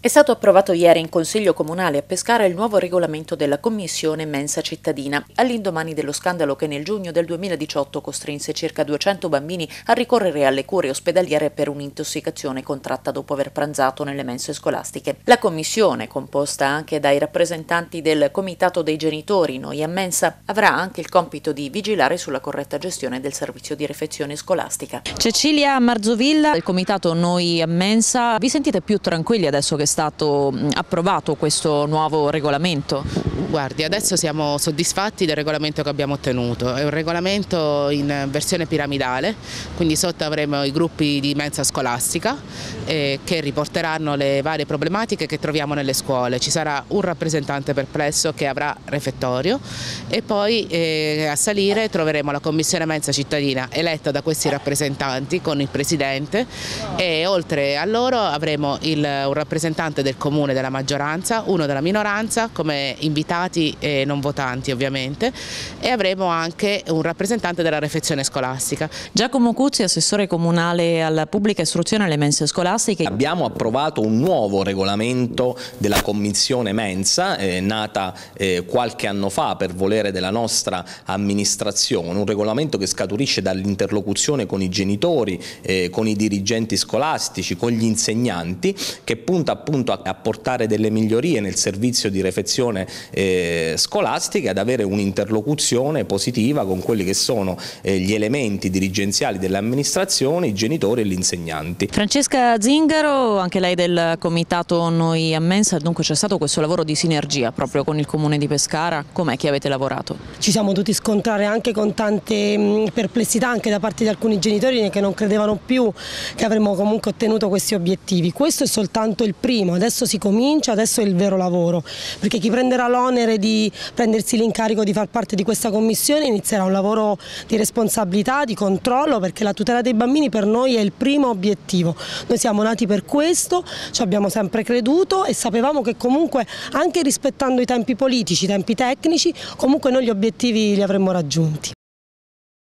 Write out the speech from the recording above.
È stato approvato ieri in Consiglio Comunale a Pescara il nuovo regolamento della Commissione Mensa Cittadina, all'indomani dello scandalo che nel giugno del 2018 costrinse circa 200 bambini a ricorrere alle cure ospedaliere per un'intossicazione contratta dopo aver pranzato nelle mense scolastiche. La Commissione, composta anche dai rappresentanti del Comitato dei Genitori Noi a Mensa, avrà anche il compito di vigilare sulla corretta gestione del servizio di refezione scolastica. Cecilia Marzovilla, del Comitato Noi a Mensa, vi sentite più tranquilli adesso che è stato approvato questo nuovo regolamento? Guardi, adesso siamo soddisfatti del regolamento che abbiamo ottenuto. È un regolamento in versione piramidale, quindi sotto avremo i gruppi di mensa scolastica che riporteranno le varie problematiche che troviamo nelle scuole. Ci sarà un rappresentante per plesso che avrà refettorio e poi a salire troveremo la Commissione Mensa Cittadina eletta da questi rappresentanti con il Presidente, e oltre a loro avremo un rappresentante del comune della maggioranza, uno della minoranza come invitati e non votanti ovviamente, e avremo anche un rappresentante della refezione scolastica. Giacomo Cuzzi, assessore comunale alla pubblica istruzione e alle mense scolastiche. Abbiamo approvato un nuovo regolamento della Commissione Mensa, nata qualche anno fa per volere della nostra amministrazione, un regolamento che scaturisce dall'interlocuzione con i genitori, con i dirigenti scolastici, con gli insegnanti, che punta appunto a portare delle migliorie nel servizio di refezione scolastica, ad avere un'interlocuzione positiva con quelli che sono gli elementi dirigenziali dell'amministrazione, i genitori e gli insegnanti. Francesca Zingaro, anche lei del Comitato Noi a Mensa, dunque c'è stato questo lavoro di sinergia proprio con il Comune di Pescara, com'è che avete lavorato? Ci siamo dovuti scontrare anche con tante perplessità anche da parte di alcuni genitori che non credevano più che avremmo comunque ottenuto questi obiettivi. Questo è soltanto il primo, adesso si comincia, adesso è il vero lavoro, perché chi prenderà l'onere di prendersi l'incarico di far parte di questa commissione inizierà un lavoro di responsabilità, di controllo, perché la tutela dei bambini per noi è il primo obiettivo. Noi siamo nati per questo, ci abbiamo sempre creduto e sapevamo che comunque anche rispettando i tempi politici, i tempi tecnici, comunque noi gli obiettivi li avremmo raggiunti.